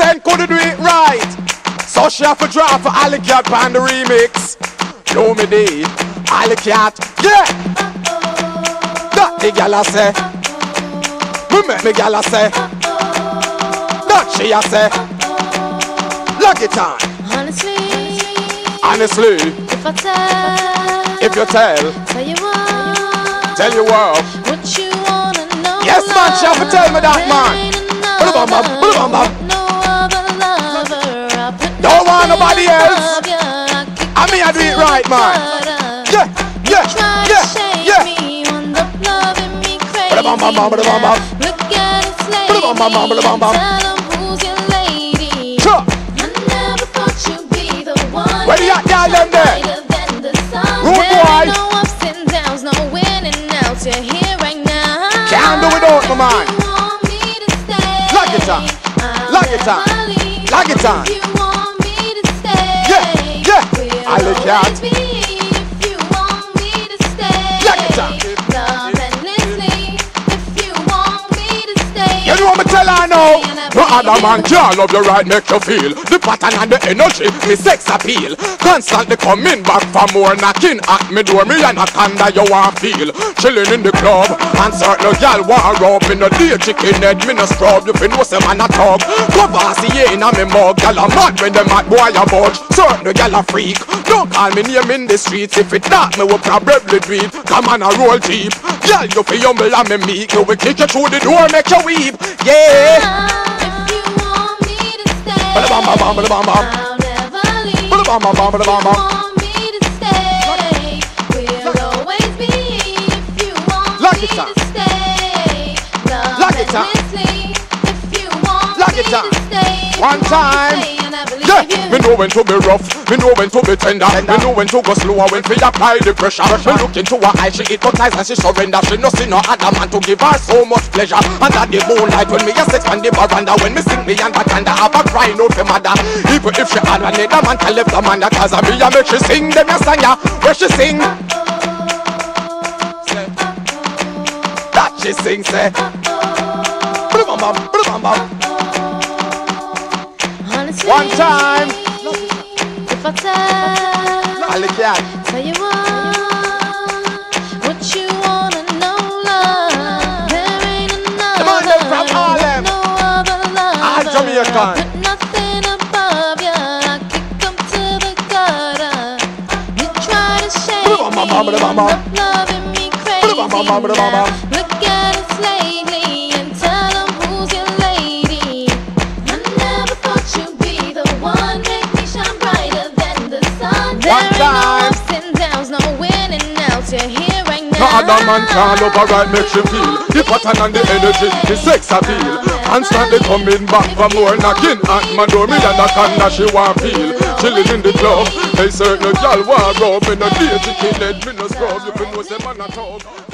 Ken couldn't do it right, so she have to drop for Alley Cat on the remix. Know me day, Alley Cat, yeah. That the gal a say, me make me gal a say. That she a say, lock it on. Honestly, if you tell you what you wanna know. Yes, man, she have to tell me that, man. Don't want nobody else. I mean, I do it right, man. Yeah. Look at it lately. Tell 'em who's your lady. Sure. I never thought you'd be the one. Where you at, y'all, them there? Rude boy. No ups and downs, no winning outs. You're here right now. Can't do without my man. You want me to stay. Lock it on. Lock it on. Lock it on. You want me to stay. Yeah. I look out. If you want me to stay. Lock it on. Love endlessly. If you want me to stay. You know what me tell her now? No other man can love you right, make you feel the pattern and the energy, me sex appeal. Constantly coming back for more, knocking at me door, me and a candle you want feel. Chilling in the club, and certain gal want rub. Me no day chicken head, me no scrub. You fin know some man a tub. Cover see in a me mug, gal a mad when the mad boy a budge. Certain gal a freak, don't call me name in the streets. If it not, me will probably do it. Come on a roll deep, gal you fi humble and me meek. You will kick you through the door, make you weep. Yeah. I'll never leave. If you want me to stay, we'll always be. If you want me to stay, love endlessly. If you want me to stay, one time. Yeah, me know when to be rough, me know when to be tender, me know when to go slower, when to apply the pressure. Me look into her eyes, she hypnotize and she surrender. She no see no other man to give her so much pleasure. Under the moonlight when me a sit on the veranda, when me sing me and Batanda, have a crying out for mother. Even if she had another man to left the man, that cause me a make she sing, them ya sang ya, where she sing. That she sing, say. One time. If I tell you what you wanna know, love. There ain't another love, no other love. Jamaican. Put nothing above you. I kick 'em to the gutter. You try to shake me, loving me crazy now. Look at us lately and tell 'em who's your lady. I never thought you'd be the one. Make me shine brighter than the sun. There ain't no ups and downs, no winning outs. You're here right now. No other man can love her right, make she feel the pattern and the energy, the sex appeal. Constantly coming back for more, knocking at my door, me and a candle she want feel. Chilling in the club, they certain gal want rub. Me no day chicken head, me no scrub. You can know say man a tub.